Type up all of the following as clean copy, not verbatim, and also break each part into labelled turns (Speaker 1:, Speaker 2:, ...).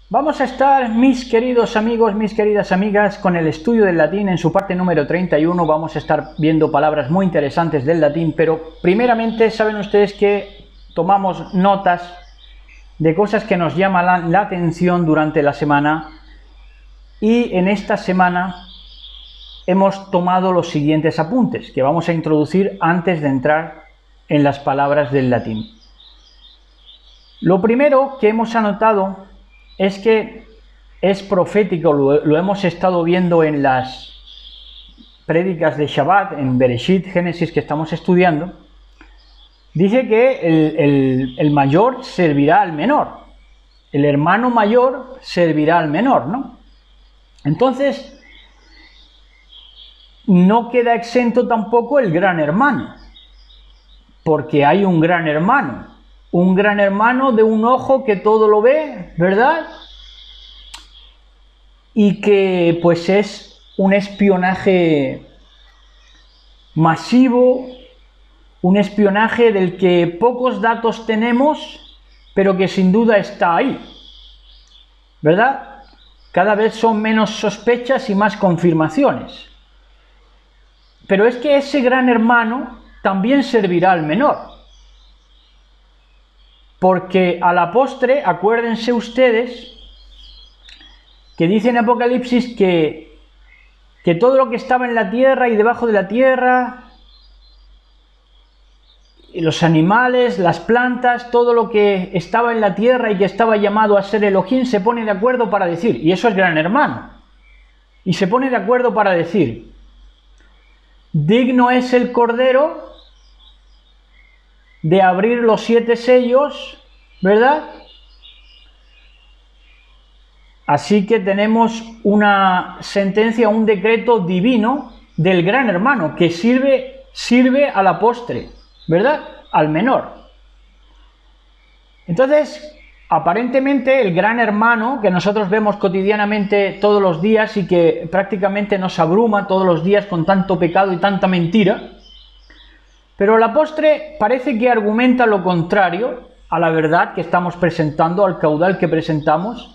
Speaker 1: Vamos a estar, mis queridos amigos, mis queridas amigas, con el estudio del latín en su parte número 31. Vamos a estar viendo palabras muy interesantes del latín, pero primeramente saben ustedes que tomamos notas de cosas que nos llaman la atención durante la semana, y en esta semana hemos tomado los siguientes apuntes que vamos a introducir antes de entrar en las palabras del latín. Lo primero que hemos anotado es que es profético, lo hemos estado viendo en las prédicas de Shabbat, en Bereshit, Génesis, que estamos estudiando. Dice que el mayor servirá al menor, el hermano mayor servirá al menor, ¿no? Entonces, no queda exento tampoco el gran hermano, porque hay un gran hermano de un ojo que todo lo ve, ¿verdad? Y que pues es un espionaje masivo, un espionaje del que pocos datos tenemos, pero que sin duda está ahí, ¿verdad? Cada vez son menos sospechas y más confirmaciones. Pero es que ese gran hermano también servirá al menor. Porque a la postre, acuérdense ustedes, que dice en Apocalipsis que todo lo que estaba en la tierra y debajo de la tierra, y los animales, las plantas, todo lo que estaba en la tierra y que estaba llamado a ser Elohim, se pone de acuerdo para decir, y eso es gran hermano, y se pone de acuerdo para decir, digno es el Cordero de abrir los 7 sellos, ¿verdad? Así que tenemos una sentencia, un decreto divino del gran hermano que sirve a la postre, ¿verdad? Al menor. Entonces, aparentemente el gran hermano que nosotros vemos cotidianamente todos los días y que prácticamente nos abruma todos los días con tanto pecado y tanta mentira, pero a la postre parece que argumenta lo contrario a la verdad que estamos presentando, al caudal que presentamos,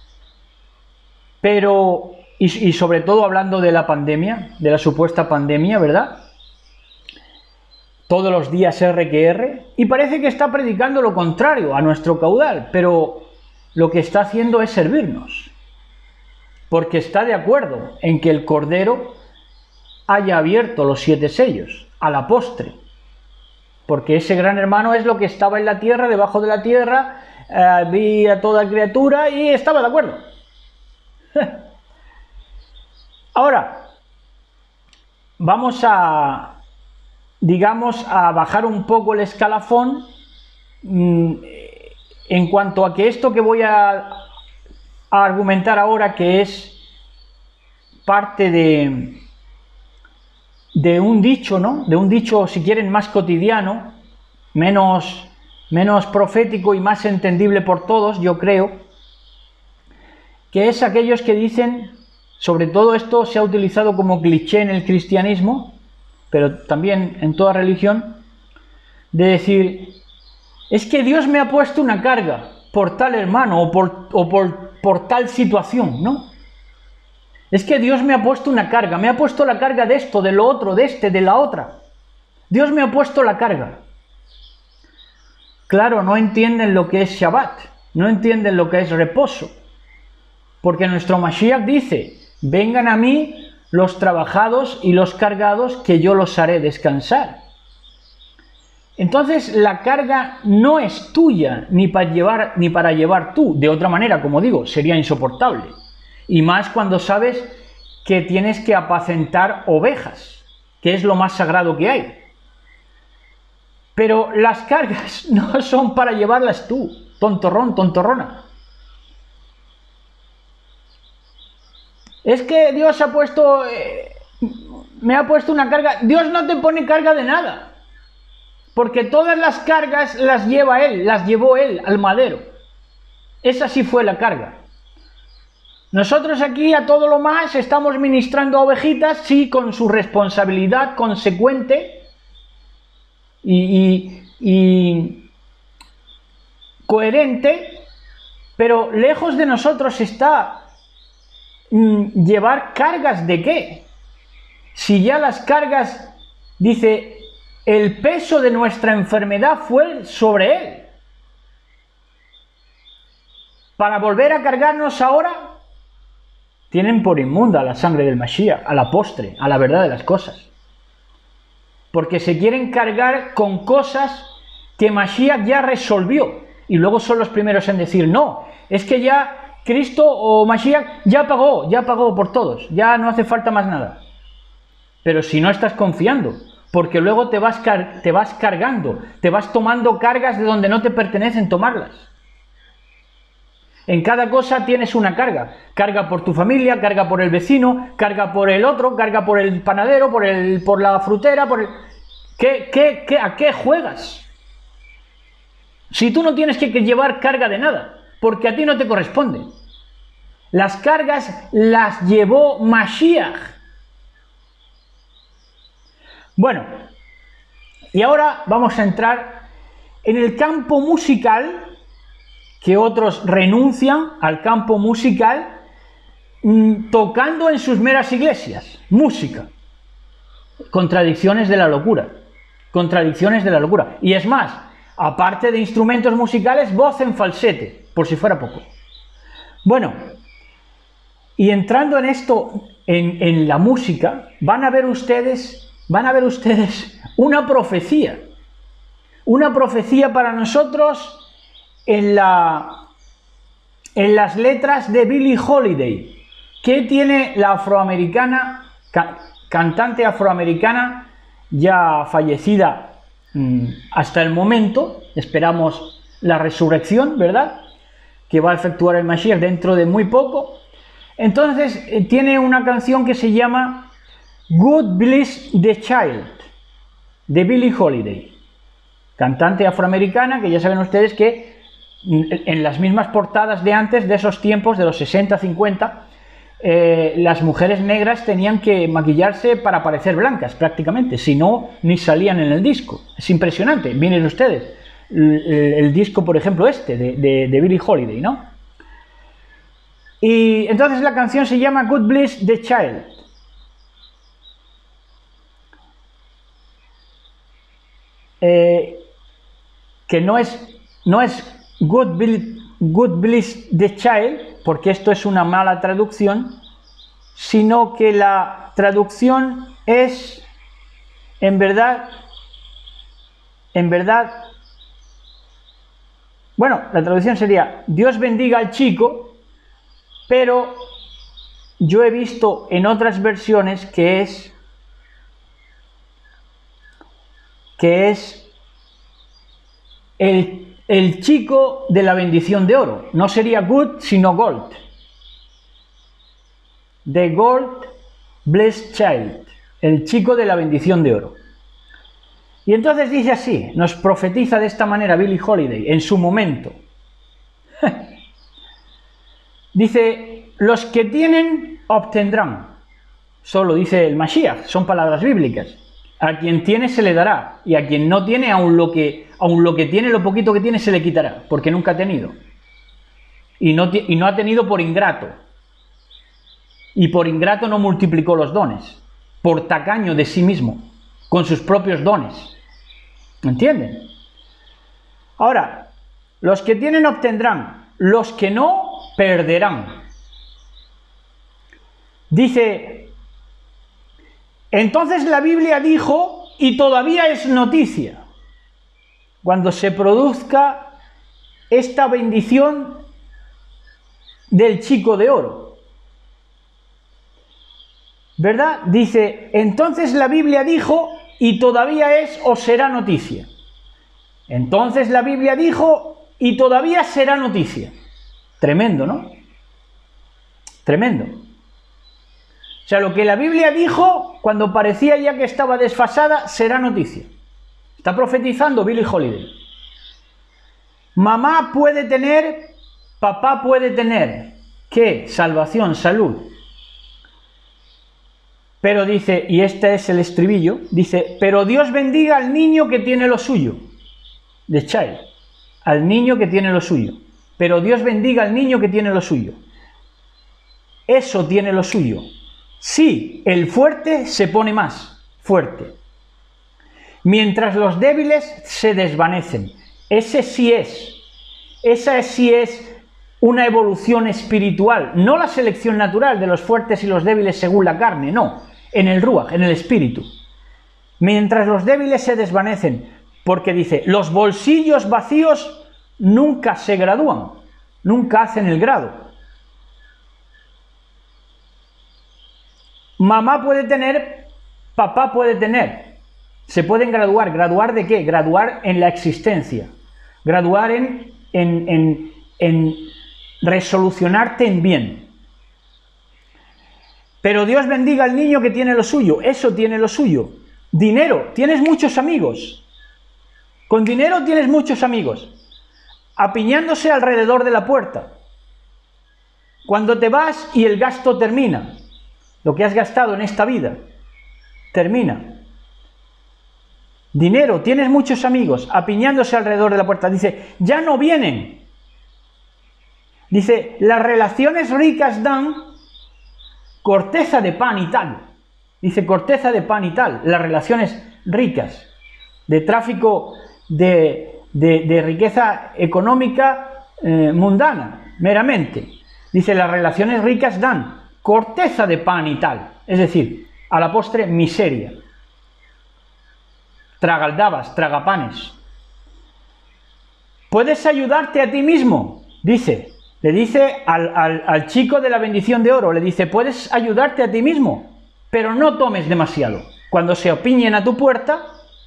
Speaker 1: pero, y sobre todo hablando de la pandemia, de la supuesta pandemia, ¿verdad? Todos los días R que R, y parece que está predicando lo contrario a nuestro caudal, pero lo que está haciendo es servirnos, porque está de acuerdo en que el Cordero haya abierto los 7 sellos, a la postre. Porque ese gran hermano es lo que estaba en la tierra, debajo de la tierra, vi a toda criatura y estaba de acuerdo. Ahora, vamos a, digamos, a bajar un poco el escalafón en cuanto a que esto que voy a argumentar ahora, que es parte de un dicho, ¿no? De un dicho, si quieren, más cotidiano, menos profético y más entendible por todos, yo creo, que es aquellos que dicen, sobre todo esto se ha utilizado como cliché en el cristianismo, pero también en toda religión, de decir, es que Dios me ha puesto una carga por tal hermano o por tal situación, ¿no? Es que Dios me ha puesto una carga, me ha puesto la carga de esto, de lo otro, de este, de la otra. Dios me ha puesto la carga. Claro, no entienden lo que es Shabbat, no entienden lo que es reposo. Porque nuestro Mashiach dice, vengan a mí los trabajados y los cargados, que yo los haré descansar. Entonces la carga no es tuya, ni para llevar tú. De otra manera, como digo, sería insoportable. Y más cuando sabes que tienes que apacentar ovejas, que es lo más sagrado que hay. Pero las cargas no son para llevarlas tú, tontorrón, tontorrona. Es que Dios me ha puesto una carga. Dios no te pone carga de nada, porque todas las cargas las llevó Él al madero. Esa sí fue la carga. Nosotros aquí a todo lo más estamos ministrando a ovejitas, sí, con su responsabilidad consecuente y coherente, Pero lejos de nosotros está llevar cargas de qué. Si ya las cargas, dice, el peso de nuestra enfermedad fue sobre él. Para volver a cargarnos ahora, tienen por inmunda la sangre del Mashiach, a la postre, a la verdad de las cosas. Porque se quieren cargar con cosas que Mashiach ya resolvió. Y luego son los primeros en decir, no, es que ya Cristo o Mashiach ya pagó por todos, ya no hace falta más nada. Pero si no estás confiando, porque luego te vas cargando, te vas tomando cargas de donde no te pertenecen tomarlas. En cada cosa tienes una carga. Carga por tu familia, carga por el vecino, carga por el otro, carga por el panadero, por la frutera, ¿A qué juegas? Si tú no tienes que llevar carga de nada, porque a ti no te corresponde. Las cargas las llevó Mashiach. Bueno, y ahora vamos a entrar en el campo musical, que otros renuncian al campo musical tocando en sus meras iglesias. Música. Contradicciones de la locura. Contradicciones de la locura. Y es más, aparte de instrumentos musicales, voz en falsete, por si fuera poco. Bueno, y entrando en esto, en la música, van a ver ustedes una profecía para nosotros en las letras de Billie Holiday, que tiene la afroamericana, cantante afroamericana, ya fallecida hasta el momento, esperamos la resurrección, ¿verdad?, que va a efectuar el Mashiach dentro de muy poco. Entonces tiene una canción que se llama God Bless the Child, de Billie Holiday, cantante afroamericana, que ya saben ustedes que en las mismas portadas de antes, de esos tiempos, de los 60, 50, las mujeres negras tenían que maquillarse para parecer blancas prácticamente, si no, ni salían en el disco. Es impresionante. Miren ustedes el disco, por ejemplo, de Billie Holiday, ¿no? Y entonces la canción se llama God Bless the Child. Que no es God Bless the Child, porque esto es una mala traducción, sino que la traducción es, en verdad, bueno, la traducción sería Dios bendiga al chico, pero yo he visto en otras versiones que es el chico de la bendición de oro. No sería good, sino gold. The Gold Blessed Child, el chico de la bendición de oro. Y entonces dice así, nos profetiza de esta manera Billie Holiday en su momento. Dice, los que tienen obtendrán. Solo dice el Mashiach, son palabras bíblicas. A quien tiene se le dará, y a quien no tiene, aun lo que tiene, lo poquito que tiene, se le quitará, porque nunca ha tenido. Y no ha tenido por ingrato. Y por ingrato no multiplicó los dones, por tacaño de sí mismo, con sus propios dones. ¿Entienden? Ahora, los que tienen obtendrán, los que no perderán. Dice, entonces la Biblia dijo, y todavía es noticia, cuando se produzca esta bendición del chico de oro. ¿Verdad? Dice, entonces la Biblia dijo, y todavía es o será noticia. Entonces la Biblia dijo, y todavía será noticia. Tremendo, ¿no? Tremendo. O sea, lo que la Biblia dijo, cuando parecía ya que estaba desfasada, será noticia. Está profetizando Billie Holiday. Mamá puede tener, papá puede tener. ¿Qué? Salvación, salud. Pero dice, y este es el estribillo, dice, pero Dios bendiga al niño que tiene lo suyo. The child. Al niño que tiene lo suyo. pero Dios bendiga al niño que tiene lo suyo. Eso tiene lo suyo. Sí, el fuerte se pone más fuerte, mientras los débiles se desvanecen. Esa sí es una evolución espiritual, no la selección natural de los fuertes y los débiles según la carne, no, en el Ruach, en el espíritu. Mientras los débiles se desvanecen, porque dice, los bolsillos vacíos nunca se gradúan, nunca hacen el grado. Mamá puede tener, papá puede tener, se pueden graduar. ¿Graduar de qué? Graduar en la existencia, graduar en resolucionarte en bien. Pero Dios bendiga al niño que tiene lo suyo, eso tiene lo suyo. Dinero, tienes muchos amigos, con dinero tienes muchos amigos, apiñándose alrededor de la puerta. Cuando te vas y el gasto termina, lo que has gastado en esta vida termina. Dinero, tienes muchos amigos apiñándose alrededor de la puerta. Dice, ya no vienen. Dice, las relaciones ricas dan corteza de pan y tal. Dice, corteza de pan y tal. Las relaciones ricas, de tráfico de riqueza económica mundana, meramente. Dice, las relaciones ricas dan corteza de pan y tal, es decir, a la postre miseria, tragaldabas, tragapanes. Puedes ayudarte a ti mismo, dice, le dice al chico de la bendición de oro, le dice, puedes ayudarte a ti mismo, pero no tomes demasiado. Cuando se opiñen a tu puerta,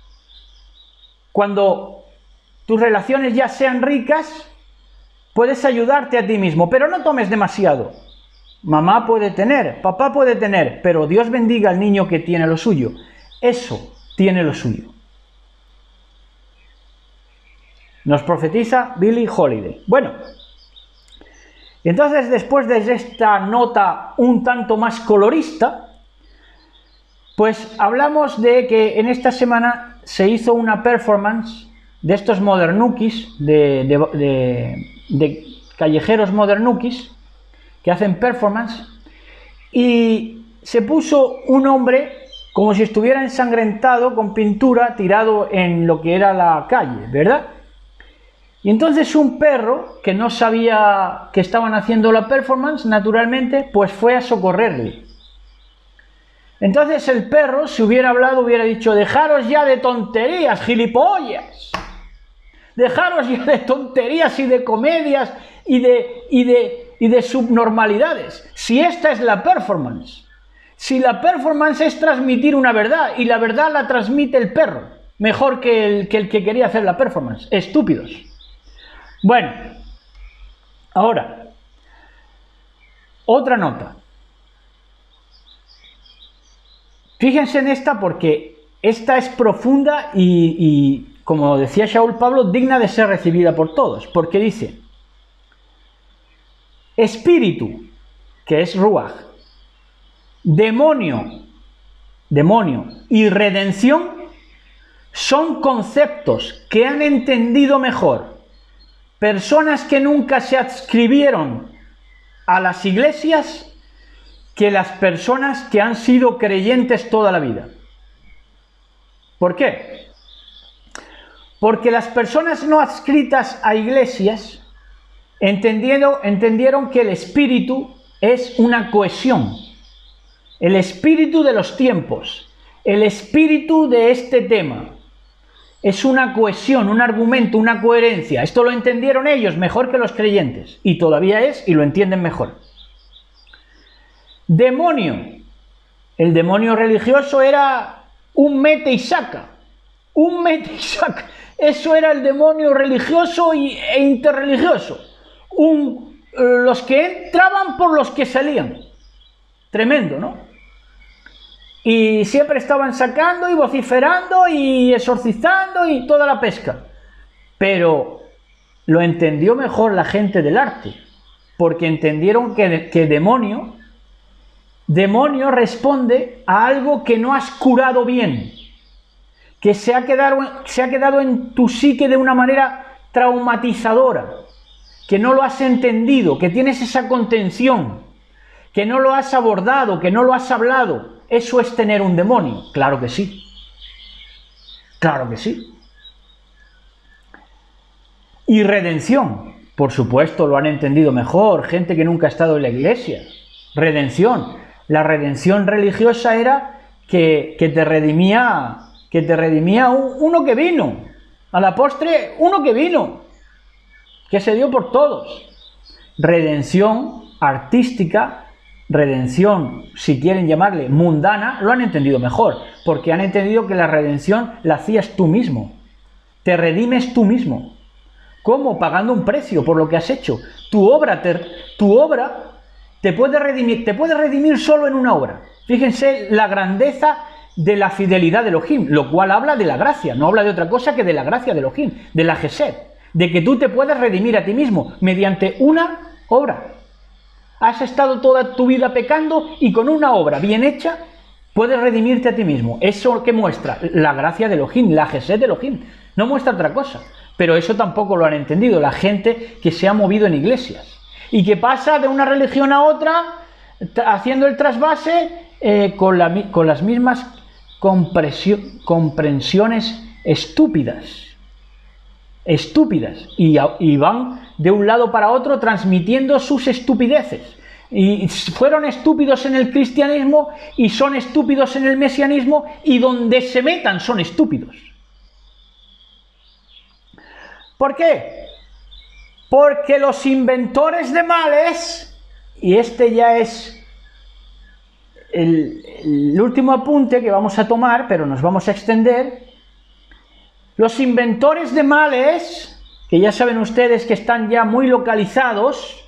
Speaker 1: cuando tus relaciones ya sean ricas, puedes ayudarte a ti mismo, pero no tomes demasiado. Mamá puede tener, papá puede tener, pero Dios bendiga al niño que tiene lo suyo. Eso tiene lo suyo. Nos profetiza Billie Holiday. Bueno, entonces después de esta nota un tanto más colorista, pues hablamos de que en esta semana se hizo una performance de estos modernukis, de callejeros modernukis, que hacen performance, y se puso un hombre como si estuviera ensangrentado con pintura tirado en lo que era la calle, ¿verdad? Y entonces un perro que no sabía que estaban haciendo la performance, naturalmente, pues fue a socorrerle. Entonces el perro, si hubiera hablado, hubiera dicho, dejaros ya de tonterías, gilipollas, dejaros ya de tonterías y de comedias y de subnormalidades. Si esta es la performance, si la performance es transmitir una verdad, y la verdad la transmite el perro, mejor que el que quería hacer la performance. Estúpidos. Bueno, ahora, otra nota. Fíjense en esta porque esta es profunda y, como decía Shaul Pablo, digna de ser recibida por todos, porque dice, espíritu, que es Ruach, demonio y redención son conceptos que han entendido mejor personas que nunca se adscribieron a las iglesias que las personas que han sido creyentes toda la vida. ¿Por qué? Porque las personas no adscritas a iglesias entendieron que el espíritu es una cohesión, el espíritu de los tiempos, el espíritu de este tema. Es una cohesión, un argumento, una coherencia. Esto lo entendieron ellos mejor que los creyentes, y todavía es, y lo entienden mejor. Demonio. El demonio religioso era un mete y saca. Un mete y saca. Eso era el demonio religioso e interreligioso. Los que entraban por los que salían. Tremendo, ¿no? Y siempre estaban sacando y vociferando y exorcizando y toda la pesca. Pero lo entendió mejor la gente del arte, porque entendieron que demonio responde a algo que no has curado bien, que se ha quedado en tu psique de una manera traumatizadora, que no lo has entendido, que tienes esa contención, que no lo has abordado, que no lo has hablado, ¿eso es tener un demonio? Claro que sí. Claro que sí. Y redención, por supuesto, lo han entendido mejor, gente que nunca ha estado en la iglesia. Redención. La redención religiosa era que te redimía uno que vino. A la postre, uno que vino, que se dio por todos. Redención artística, redención, si quieren llamarle mundana, lo han entendido mejor, porque han entendido que la redención la hacías tú mismo. Te redimes tú mismo. ¿Cómo? Pagando un precio por lo que has hecho. Tu obra te puede redimir solo en una obra. Fíjense la grandeza de la fidelidad de Elohim, lo cual habla de la gracia, no habla de otra cosa que de la gracia de Elohim, de la Gesed, de que tú te puedes redimir a ti mismo mediante una obra. Has estado toda tu vida pecando y con una obra bien hecha puedes redimirte a ti mismo. ¿Eso qué muestra? La gracia de Elohim, la Gesed de Elohim. No muestra otra cosa. Pero eso tampoco lo han entendido la gente que se ha movido en iglesias y que pasa de una religión a otra haciendo el trasvase con las mismas comprensiones estúpidas y van de un lado para otro transmitiendo sus estupideces. Y fueron estúpidos en el cristianismo y son estúpidos en el mesianismo, y donde se metan son estúpidos. ¿Por qué? Porque los inventores de males, y este ya es el último apunte que vamos a tomar, pero nos vamos a extender. Los inventores de males, que ya saben ustedes que están ya muy localizados,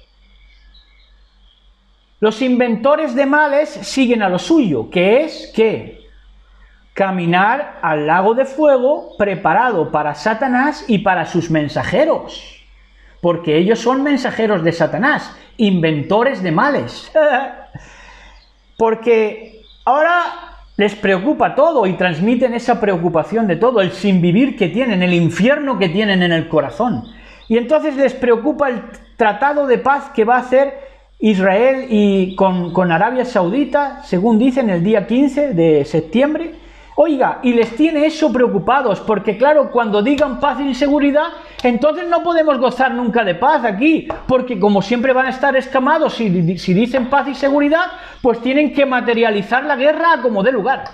Speaker 1: los inventores de males siguen a lo suyo, que es que caminar al lago de fuego preparado para Satanás y para sus mensajeros, porque ellos son mensajeros de Satanás, inventores de males. Porque ahora les preocupa todo y transmiten esa preocupación de todo, el sinvivir que tienen, el infierno que tienen en el corazón. Y entonces les preocupa el tratado de paz que va a hacer Israel y con Arabia Saudita, según dicen, el día 15 de septiembre. Oiga, y les tiene eso preocupados, porque claro, cuando digan paz y seguridad, entonces no podemos gozar nunca de paz aquí, porque como siempre van a estar escamados, si dicen paz y seguridad, pues tienen que materializar la guerra como dé lugar.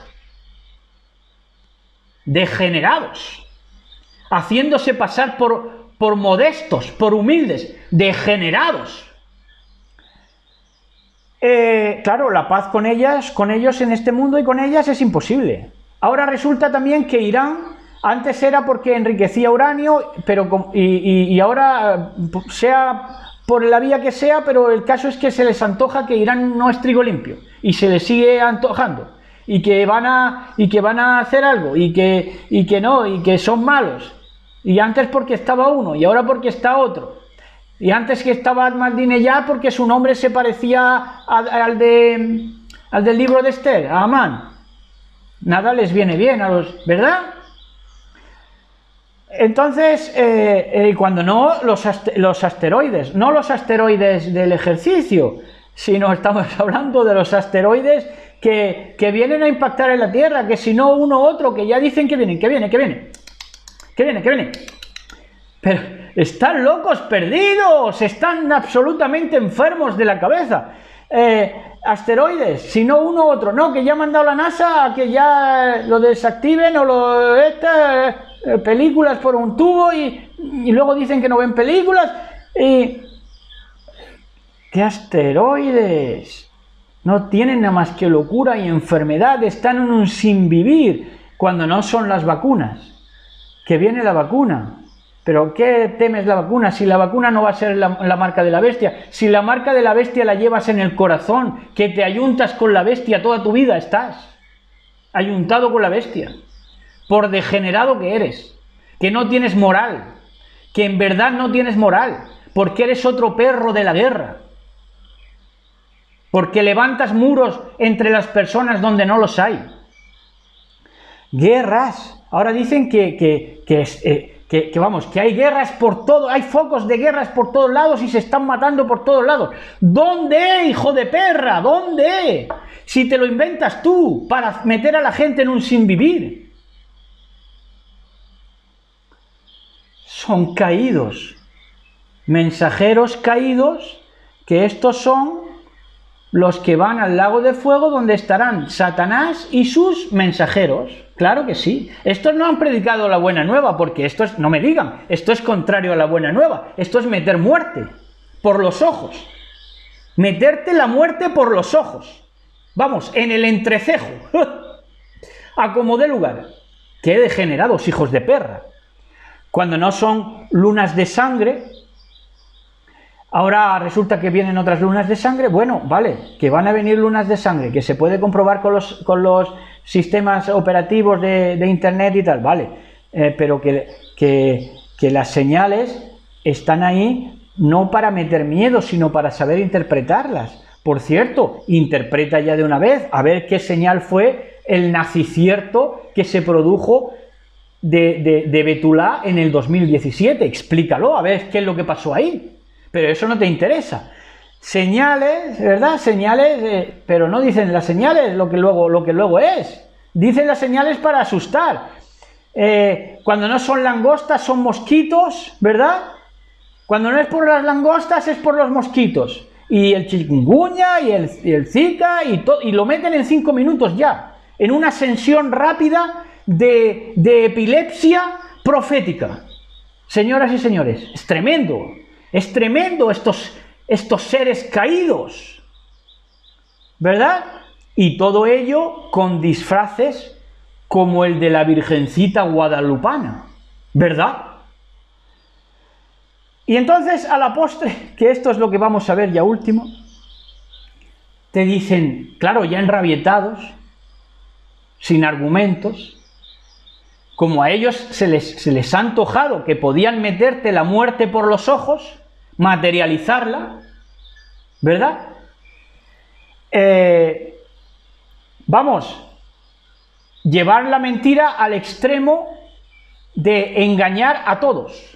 Speaker 1: Degenerados, haciéndose pasar por modestos, por humildes, degenerados. Claro, la paz con ellos en este mundo y con ellas es imposible. Ahora resulta también que Irán, antes era porque enriquecía uranio, pero y ahora, sea por la vía que sea, pero el caso es que se les antoja que Irán no es trigo limpio, y se les sigue antojando, y que van a hacer algo, y que son malos, y antes porque estaba uno, y ahora porque está otro, y antes que estaba Ahmadinejad porque su nombre se parecía al del libro de Esther, a Amán. Nada les viene bien a los, ¿verdad? Entonces, cuando no, los asteroides, no los asteroides del ejercicio, sino estamos hablando de los asteroides que vienen a impactar en la Tierra, que si no uno u otro, que ya dicen que vienen. Pero están locos, perdidos, están absolutamente enfermos de la cabeza. Asteroides, si no uno u otro, no, que ya ha mandado la NASA a que ya lo desactiven o películas por un tubo y luego dicen que no ven películas. ¿Qué asteroides? No tienen nada más que locura y enfermedad, están en un sinvivir cuando no son las vacunas. Que viene la vacuna. ¿Pero qué temes la vacuna? Si la vacuna no va a ser la marca de la bestia, si la marca de la bestia la llevas en el corazón, que te ayuntas con la bestia toda tu vida, estás ayuntado con la bestia, por degenerado que eres, que no tienes moral, que en verdad no tienes moral, porque eres otro perro de la guerra, porque levantas muros entre las personas donde no los hay. Guerras. Ahora dicen que vamos, que hay guerras por todo, hay focos de guerras por todos lados y se están matando por todos lados. ¿Dónde, hijo de perra? ¿Dónde? Si te lo inventas tú para meter a la gente en un sinvivir. Son caídos, mensajeros caídos, que estos son los que van al lago de fuego donde estarán Satanás y sus mensajeros. Claro que sí. Estos no han predicado la buena nueva, porque esto es, no me digan, esto es contrario a la buena nueva. Esto es meter muerte por los ojos. Meterte la muerte por los ojos. Vamos, en el entrecejo. A como dé lugar. ¡Qué degenerados, hijos de perra! Cuando no son lunas de sangre, ahora resulta que vienen otras lunas de sangre. Bueno, vale, que van a venir lunas de sangre, que se puede comprobar con los sistemas operativos de internet y tal, vale, pero que las señales están ahí no para meter miedo, sino para saber interpretarlas. Por cierto, interpreta ya de una vez, a ver qué señal fue el nacicierto que se produjo de Betulá en el 2017, explícalo, a ver qué es lo que pasó ahí. Pero eso no te interesa. Señales, ¿verdad? Señales, pero no dicen las señales lo que luego es. Dicen las señales para asustar. Cuando no son langostas, son mosquitos, ¿verdad? Cuando no es por las langostas, es por los mosquitos. Y el chikungunya, y el zika, y lo meten en 5 minutos ya. En una ascensión rápida de epilepsia profética. Señoras y señores, es tremendo. Es tremendo estos seres caídos, ¿verdad? Y todo ello con disfraces como el de la Virgencita Guadalupana, ¿verdad? Y entonces a la postre, que esto es lo que vamos a ver ya último, te dicen, claro, ya enrabietados, sin argumentos, como a ellos se les ha antojado que podían meterte la muerte por los ojos, materializarla, ¿verdad? Vamos, llevar la mentira al extremo de engañar a todos,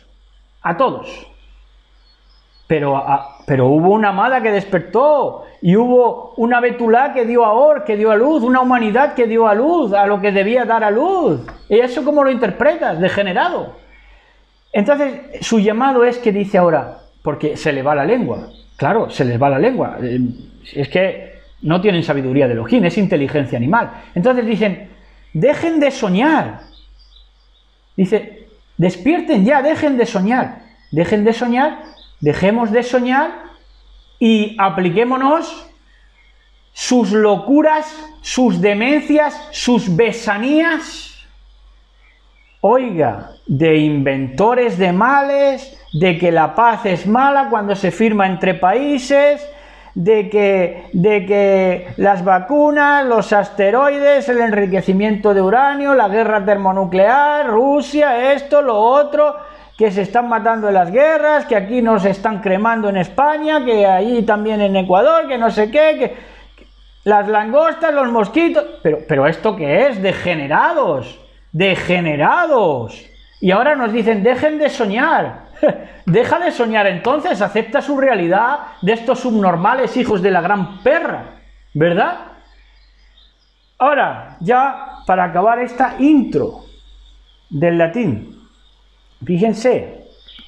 Speaker 1: pero hubo una amada que despertó, y hubo una Betulá que dio a luz, una humanidad que dio a luz a lo que debía dar a luz. ¿Y eso cómo lo interpretas? Degenerado. Entonces, su llamado es que dice ahora, porque se le va la lengua. Claro, se les va la lengua. Es que no tienen sabiduría de Elohim, es inteligencia animal. Entonces dicen, dejen de soñar. Dice, despierten ya, dejen de soñar. Dejen de soñar, dejemos de soñar y apliquémonos sus locuras, sus demencias, sus besanías. Oiga, de inventores de males, de que la paz es mala cuando se firma entre países, de que las vacunas, los asteroides, el enriquecimiento de uranio, la guerra termonuclear, Rusia, esto, lo otro, que se están matando en las guerras, que aquí nos están cremando en España, que allí también en Ecuador, que no sé qué, que las langostas, los mosquitos, pero ¿esto qué es? Degenerados. Y ahora nos dicen, dejen de soñar. Deja de soñar entonces, acepta su realidad de estos subnormales hijos de la gran perra, ¿verdad? Ahora, ya para acabar esta intro del latín, fíjense,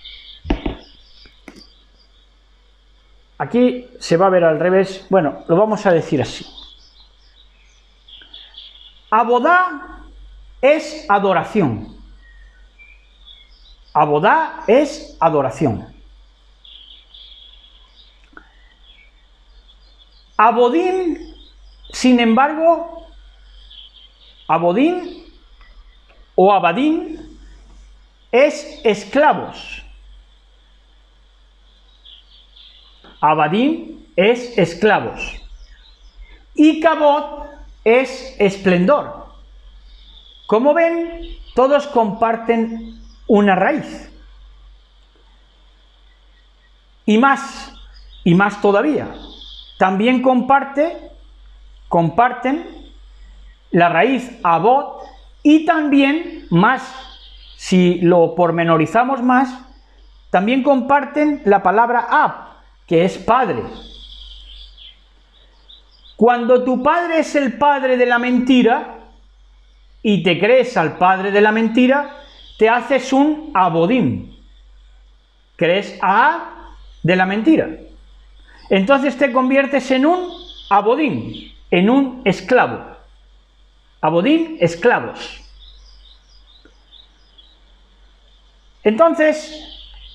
Speaker 1: aquí se va a ver al revés, bueno, lo vamos a decir así. Abodá es adoración. Abodá es adoración. Abodín, sin embargo, Abodín o Abadín es esclavos. Abadín es esclavos. Y Cabot es esplendor. Como ven, todos comparten una raíz. Y más todavía. También comparten la raíz Abod y también más si lo pormenorizamos más, también comparten la palabra ab, que es padre. Cuando tu padre es el padre de la mentira y te crees al padre de la mentira, te haces un abodim. Crees a de la mentira. Entonces te conviertes en un abodim, en un esclavo. Abodim, esclavos. Entonces,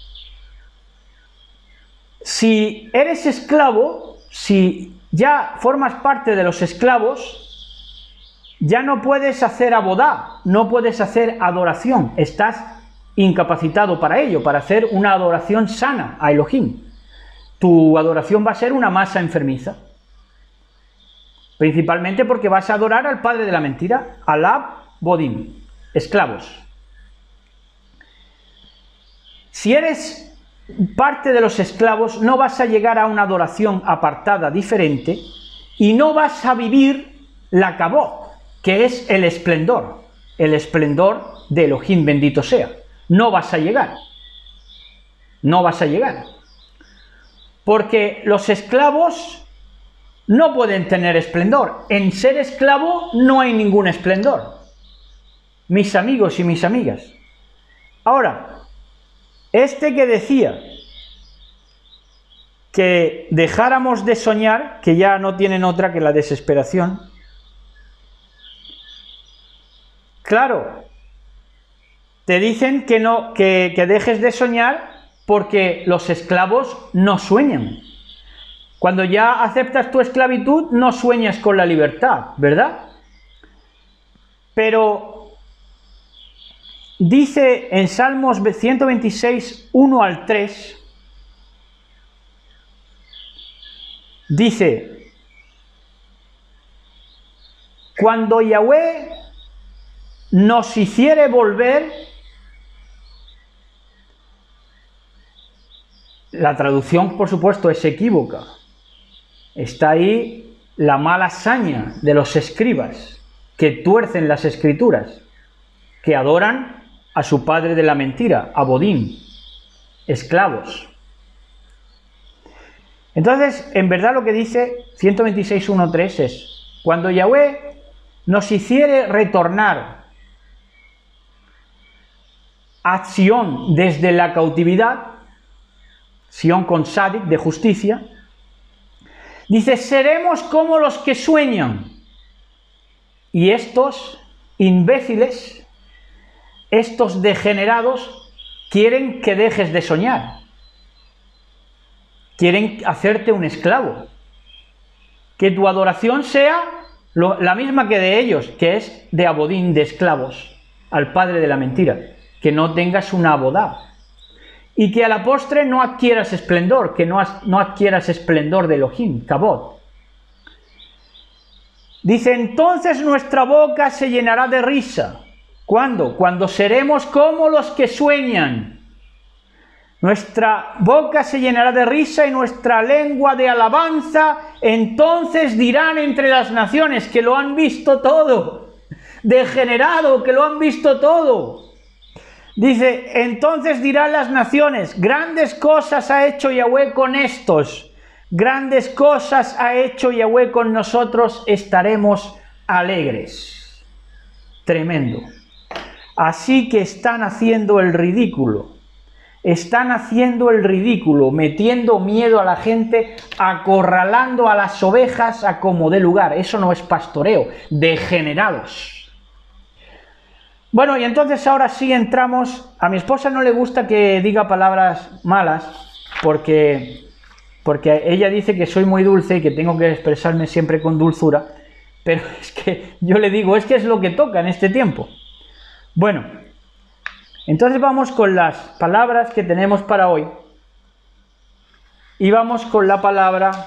Speaker 1: si eres esclavo, si ya formas parte de los esclavos, ya no puedes hacer abodá, no puedes hacer adoración, estás incapacitado para ello, para hacer una adoración sana a Elohim. Tu adoración va a ser una masa enfermiza, principalmente porque vas a adorar al padre de la mentira, al bodim, esclavos. Si eres parte de los esclavos, no vas a llegar a una adoración apartada, diferente, y no vas a vivir la kabod, que es el esplendor de Elohim, bendito sea. No vas a llegar. No vas a llegar. Porque los esclavos no pueden tener esplendor. En ser esclavo no hay ningún esplendor. Mis amigos y mis amigas. Ahora, este que decía que dejáramos de soñar, que ya no tienen otra que la desesperación. Claro, te dicen que no, que dejes de soñar porque los esclavos no sueñan. Cuando ya aceptas tu esclavitud, no sueñas con la libertad, ¿verdad? Pero dice en Salmos 126, 1 al 3, dice: cuando Yahweh nos hiciere volver, la traducción por supuesto es equívoca, está ahí la mala saña de los escribas que tuercen las escrituras, que adoran a su padre de la mentira, a Bodín, esclavos. Entonces, en verdad lo que dice 126.1.3 es: cuando Yahweh nos hiciere retornar a Sion desde la cautividad, Sion con Sadik, de justicia, dice, seremos como los que sueñan. Y estos imbéciles, estos degenerados, quieren que dejes de soñar. Quieren hacerte un esclavo. Que tu adoración sea la misma que de ellos, que es de abodín, de esclavos, al padre de la mentira. Que no tengas una abodá. Y que a la postre no adquieras esplendor, que no adquieras esplendor de Elohim, kabod. Dice, entonces nuestra boca se llenará de risa. ¿Cuándo? Cuando seremos como los que sueñan. Nuestra boca se llenará de risa y nuestra lengua de alabanza. Entonces dirán entre las naciones que lo han visto todo. Degenerado, que lo han visto todo. Dice, entonces dirán las naciones, grandes cosas ha hecho Yahweh con estos. Grandes cosas ha hecho Yahweh con nosotros, estaremos alegres. Tremendo. Así que están haciendo el ridículo. Están haciendo el ridículo, metiendo miedo a la gente, acorralando a las ovejas a como dé lugar. Eso no es pastoreo, degenerados. Bueno, y entonces ahora sí entramos. A mi esposa no le gusta que diga palabras malas, porque ella dice que soy muy dulce y que tengo que expresarme siempre con dulzura, pero es que yo le digo, es que es lo que toca en este tiempo. Bueno, entonces vamos con las palabras que tenemos para hoy, y vamos con la palabra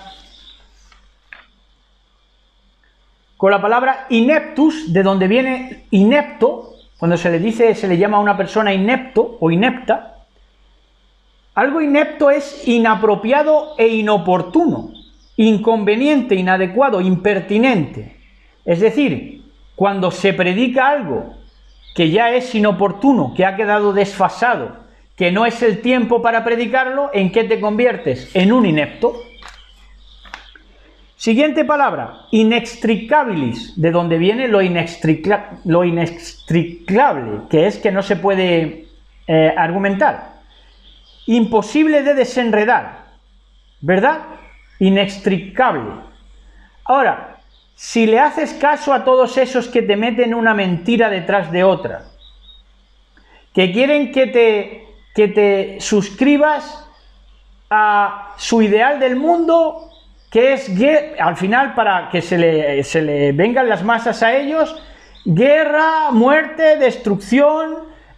Speaker 1: ineptus, de donde viene inepto. Cuando se le dice, se le llama a una persona inepto o inepta, algo inepto es inapropiado e inoportuno, inconveniente, inadecuado, impertinente. Es decir, cuando se predica algo que ya es inoportuno, que ha quedado desfasado, que no es el tiempo para predicarlo, ¿en qué te conviertes? En un inepto. Siguiente palabra, inextricabilis, de donde viene lo inextricable, que es que no se puede argumentar. Imposible de desenredar, ¿verdad? Inextricable. Ahora, si le haces caso a todos esos que te meten una mentira detrás de otra, que quieren que te suscribas a su ideal del mundo, que es, al final, para que se le vengan las masas a ellos, guerra, muerte, destrucción,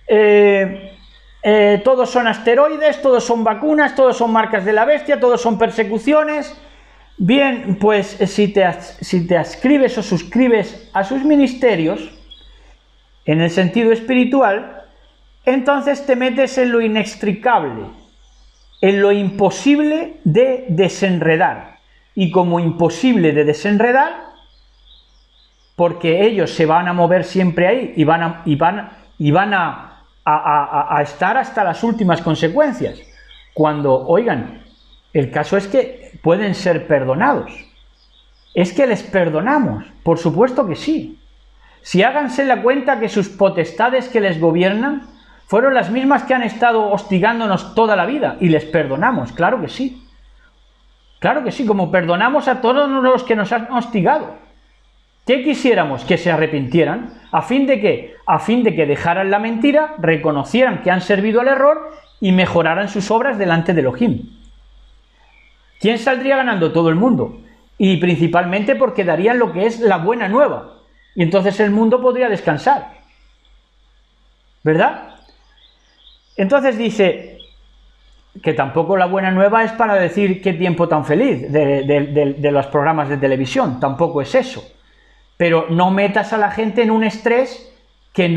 Speaker 1: todos son asteroides, todos son vacunas, todos son marcas de la bestia, todos son persecuciones. Bien, pues si te adscribes o suscribes a sus ministerios, en el sentido espiritual, entonces te metes en lo inextricable, en lo imposible de desenredar. Y como imposible de desenredar, porque ellos se van a mover siempre ahí y van a estar hasta las últimas consecuencias. Cuando, oigan, el caso es que pueden ser perdonados. Es que les perdonamos, por supuesto que sí. Si háganse la cuenta que sus potestades que les gobiernan fueron las mismas que han estado hostigándonos toda la vida, y les perdonamos, claro que sí. Claro que sí, como perdonamos a todos los que nos han hostigado. ¿Qué quisiéramos? Que se arrepintieran. ¿A fin de qué? A fin de que dejaran la mentira, reconocieran que han servido al error y mejoraran sus obras delante de Elohim. ¿Quién saldría ganando? Todo el mundo. Y principalmente porque darían lo que es la buena nueva. Y entonces el mundo podría descansar. ¿Verdad? Entonces dice que tampoco la buena nueva es para decir qué tiempo tan feliz de los programas de televisión. Tampoco es eso. Pero no metas a la gente en un estrés que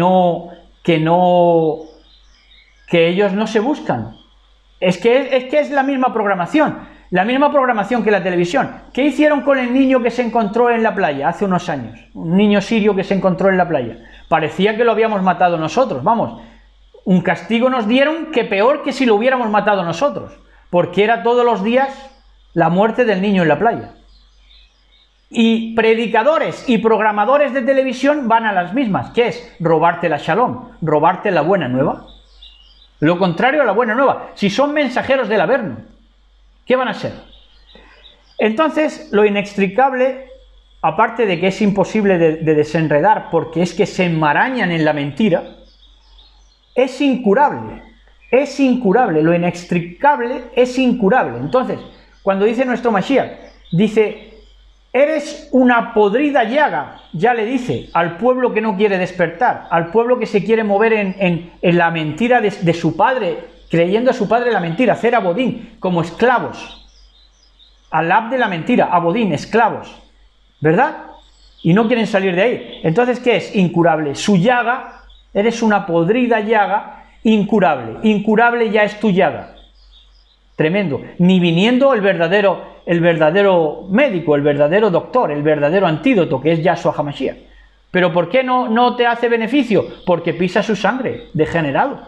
Speaker 1: ellos no se buscan. Es que es la misma programación. La misma programación que la televisión. ¿Qué hicieron con el niño que se encontró en la playa hace unos años? Un niño sirio que se encontró en la playa. Parecía que lo habíamos matado nosotros, vamos. Un castigo nos dieron que peor que si lo hubiéramos matado nosotros. Porque era todos los días la muerte del niño en la playa. Y predicadores y programadores de televisión van a las mismas, que es robarte la shalom, robarte la buena nueva. Lo contrario a la buena nueva. Si son mensajeros del Averno, ¿qué van a ser? Entonces, lo inextricable, aparte de que es imposible de desenredar, porque es que se enmarañan en la mentira, es incurable. Es incurable. Lo inextricable es incurable. Entonces, cuando dice nuestro Mashiach, dice: eres una podrida llaga, ya le dice al pueblo que no quiere despertar, al pueblo que se quiere mover en la mentira de su padre, creyendo a su padre la mentira, hacer abodín, como esclavos, alab de la mentira, abodín, esclavos, ¿verdad? Y no quieren salir de ahí. Entonces, ¿qué es? Incurable. Su llaga, eres una podrida llaga, incurable. Incurable ya es tu llaga. Tremendo. Ni viniendo el verdadero médico, el verdadero doctor, el verdadero antídoto, que es Yahshua HaMashiach. Pero ¿por qué no te hace beneficio? Porque pisa su sangre, degenerado.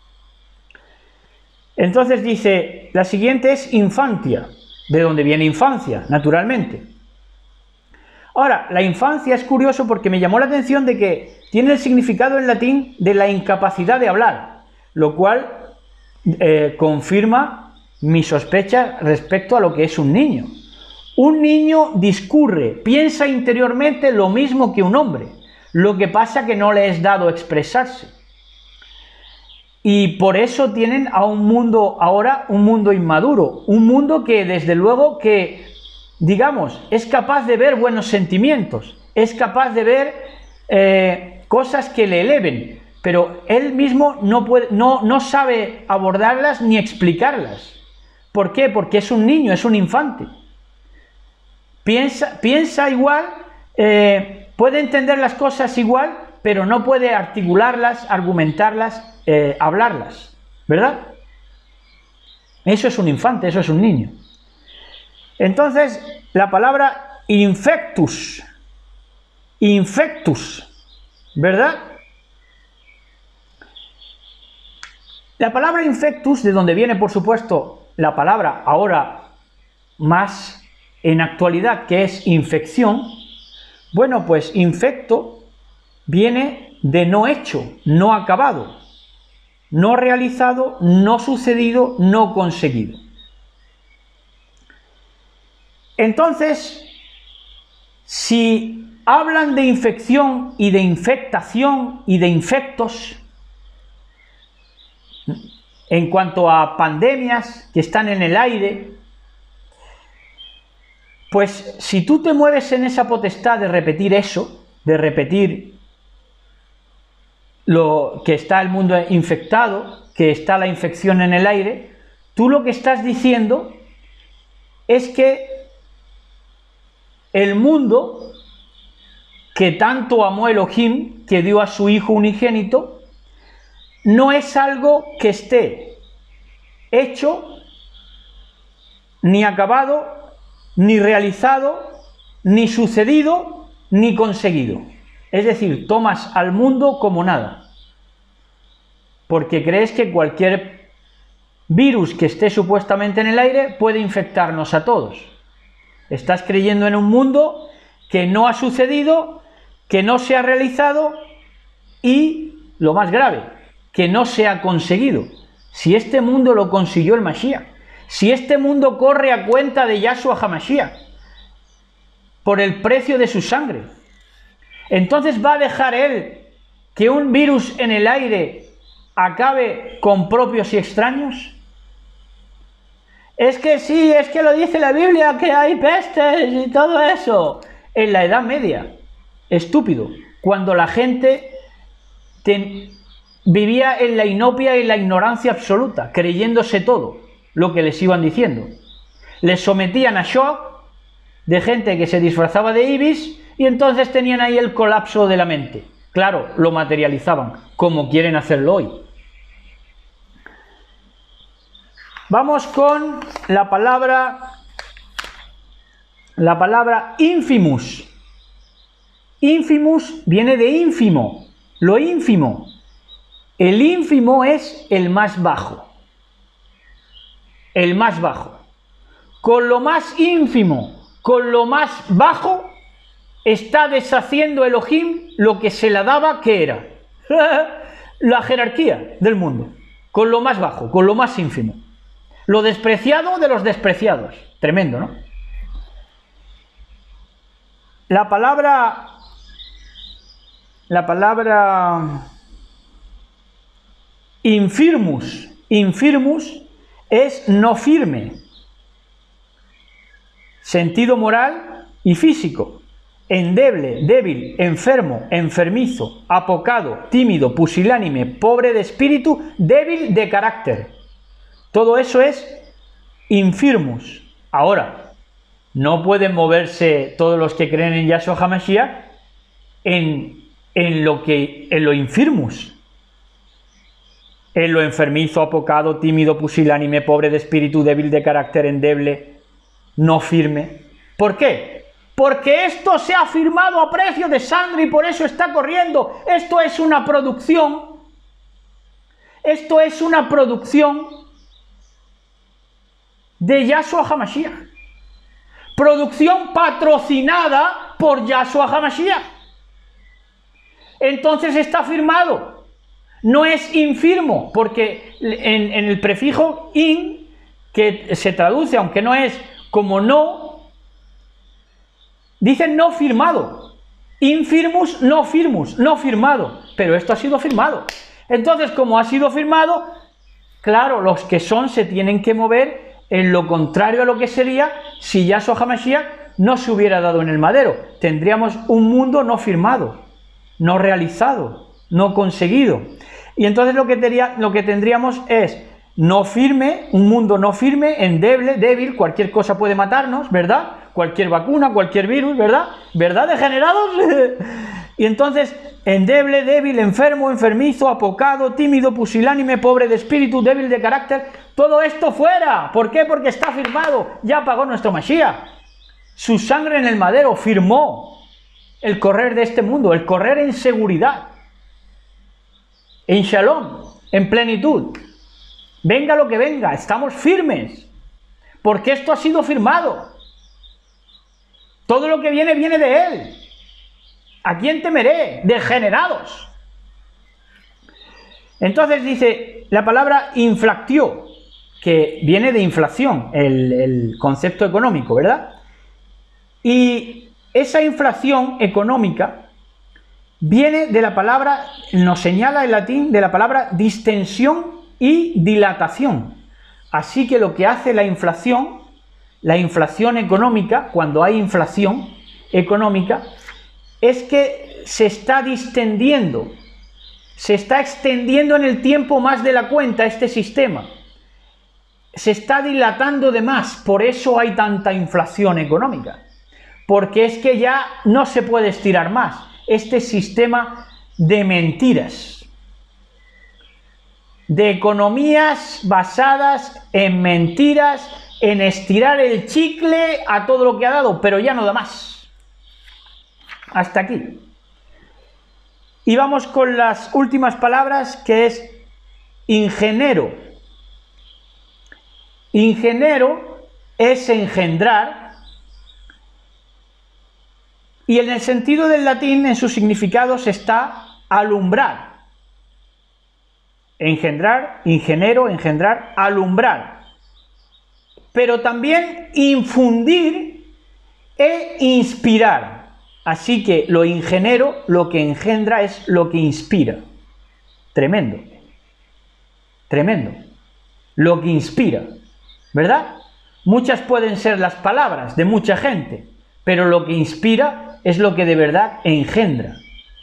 Speaker 1: Entonces dice, la siguiente es infancia, de donde viene infancia, naturalmente. Ahora, la infancia es curioso porque me llamó la atención de que tiene el significado en latín de la incapacidad de hablar, lo cual confirma mi sospecha respecto a lo que es un niño. Un niño discurre, piensa interiormente lo mismo que un hombre, lo que pasa que no le es dado expresarse. Y por eso tienen a un mundo ahora, un mundo inmaduro, un mundo que desde luego que, digamos, es capaz de ver buenos sentimientos, es capaz de ver cosas que le eleven, pero él mismo no sabe abordarlas ni explicarlas. ¿Por qué? Porque es un niño, es un infante. Piensa igual, puede entender las cosas igual, pero no puede articularlas, argumentarlas, hablarlas, ¿verdad? Eso es un infante, eso es un niño. Entonces, la palabra infectus, ¿verdad? La palabra infectus, de donde viene por supuesto la palabra ahora más en actualidad, que es infección, bueno, pues infecto viene de no hecho, no acabado, no realizado, no sucedido, no conseguido. Entonces, si hablan de infección y de infectación y de infectos, en cuanto a pandemias que están en el aire, pues si tú te mueves en esa potestad de repetir eso, de repetir lo que está el mundo infectado, que está la infección en el aire, tú lo que estás diciendo es que el mundo que tanto amó Elohim, que dio a su Hijo unigénito, no es algo que esté hecho, ni acabado, ni realizado, ni sucedido, ni conseguido. Es decir, tomas al mundo como nada, porque crees que cualquier virus que esté supuestamente en el aire puede infectarnos a todos. Estás creyendo en un mundo que no ha sucedido, que no se ha realizado y, lo más grave, que no se ha conseguido. Si este mundo lo consiguió el Mashiach, si este mundo corre a cuenta de Yahshua HaMashiach, por el precio de su sangre, entonces ¿va a dejar él que un virus en el aire acabe con propios y extraños? Es que sí, es que lo dice la Biblia, que hay pestes y todo eso. En la Edad Media, estúpido, cuando la gente vivía en la inopia y la ignorancia absoluta, creyéndose todo lo que les iban diciendo. Les sometían a shock de gente que se disfrazaba de ibis y entonces tenían ahí el colapso de la mente. Claro, lo materializaban, como quieren hacerlo hoy. Vamos con la palabra infimus. Infimus viene de ínfimo, lo ínfimo. El ínfimo es el más bajo. El más bajo. Con lo más ínfimo, con lo más bajo, está deshaciendo Elohim lo que se la daba, que era la jerarquía del mundo. Con lo más bajo, con lo más ínfimo. Lo despreciado de los despreciados. Tremendo, ¿no? La palabra infirmus es no firme. Sentido moral y físico. Endeble, débil, enfermo, enfermizo, apocado, tímido, pusilánime, pobre de espíritu, débil de carácter. Todo eso es infirmus. Ahora, no pueden moverse todos los que creen en Yahshua HaMashiach en lo infirmus, en lo enfermizo, apocado, tímido, pusilánime, pobre de espíritu, débil de carácter, endeble, no firme. ¿Por qué? Porque esto se ha firmado a precio de sangre y por eso está corriendo. Esto es una producción. Esto es una producción de Yahshua HaMashiach. Producción patrocinada por Yahshua HaMashiach. Entonces está firmado. No es infirmo, porque en el prefijo in, que se traduce, aunque no es como no, dicen no firmado. Infirmus, no firmus, no firmado. Pero esto ha sido firmado. Entonces, como ha sido firmado, claro, los que son se tienen que mover en lo contrario a lo que sería si Yahshua HaMashiach no se hubiera dado en el madero. Tendríamos un mundo no firmado, no realizado, no conseguido. Y entonces lo que tendríamos es no firme, un mundo no firme, endeble, débil, cualquier cosa puede matarnos, ¿verdad? Cualquier vacuna, cualquier virus, ¿verdad? ¿Verdad, degenerados? Y entonces, endeble, débil, enfermo, enfermizo, apocado, tímido, pusilánime, pobre de espíritu, débil de carácter, todo esto fuera. ¿Por qué? Porque está firmado, ya pagó nuestro Mashiach. Su sangre en el madero firmó el correr de este mundo, el correr en seguridad, en shalom, en plenitud. venga lo que venga, estamos firmes, porque esto ha sido firmado. Todo lo que viene, viene de Él. ¿A quién temeré? Degenerados. Entonces dice la palabra inflactio, que viene de inflación, el concepto económico, ¿verdad? Y esa inflación económica viene de la palabra, nos señala en latín, de la palabra distensión y dilatación. Así que lo que hace la inflación económica, cuando hay inflación económica, es que se está distendiendo, se está extendiendo en el tiempo más de la cuenta este sistema. Se está dilatando de más, por eso hay tanta inflación económica. Porque es que ya no se puede estirar más este sistema de mentiras, de economías basadas en mentiras, en estirar el chicle a todo lo que ha dado, pero ya no da más. Hasta aquí. Y vamos con las últimas palabras, que es ingenero. Ingenero es engendrar, y en el sentido del latín, en sus significados, está alumbrar. Engendrar, ingenero, engendrar, alumbrar. Pero también infundir e inspirar. Así que lo ingenero, lo que engendra, es lo que inspira. Tremendo. Tremendo. Lo que inspira. ¿Verdad? Muchas pueden ser las palabras de mucha gente, pero lo que inspira es lo que de verdad engendra.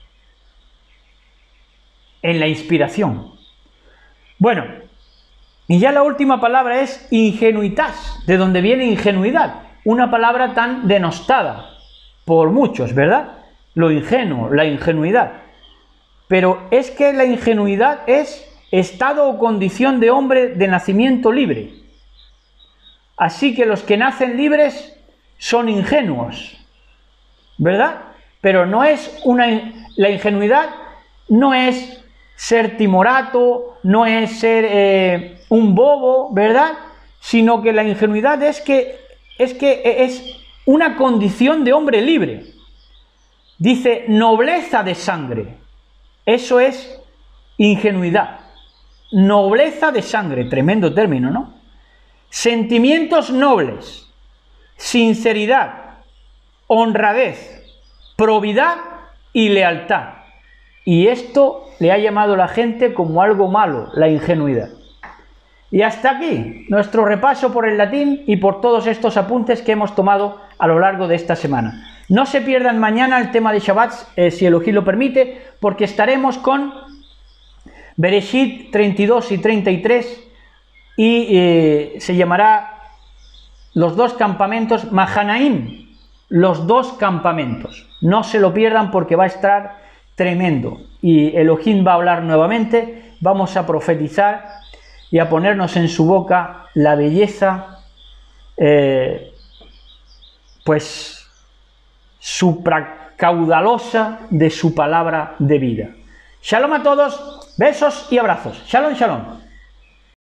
Speaker 1: En la inspiración. Bueno, y ya la última palabra es ingenuitas, de donde viene ingenuidad, una palabra tan denostada por muchos, ¿verdad? Lo ingenuo, la ingenuidad. Pero es que la ingenuidad es estado o condición de hombre de nacimiento libre. Así que los que nacen libres son ingenuos, ¿verdad? Pero no es la ingenuidad no es ser timorato, no es ser un bobo, ¿verdad? Sino que la ingenuidad es una condición de hombre libre. Dice nobleza de sangre. Eso es ingenuidad. Nobleza de sangre, tremendo término, ¿no? Sentimientos nobles, sinceridad, honradez, probidad y lealtad. Y esto le ha llamado la gente como algo malo, la ingenuidad. Y hasta aquí nuestro repaso por el latín y por todos estos apuntes que hemos tomado a lo largo de esta semana. No se pierdan mañana el tema de Shabbat, si Elohim lo permite, porque estaremos con Bereshit 32 y 33 y se llamará los dos campamentos Mahanaim, los dos campamentos. No se lo pierdan porque va a estar tremendo. Y Elohim va a hablar nuevamente, vamos a profetizar y a ponernos en su boca la belleza, pues supracaudalosa de su palabra de vida. Shalom a todos, besos y abrazos. Shalom, shalom.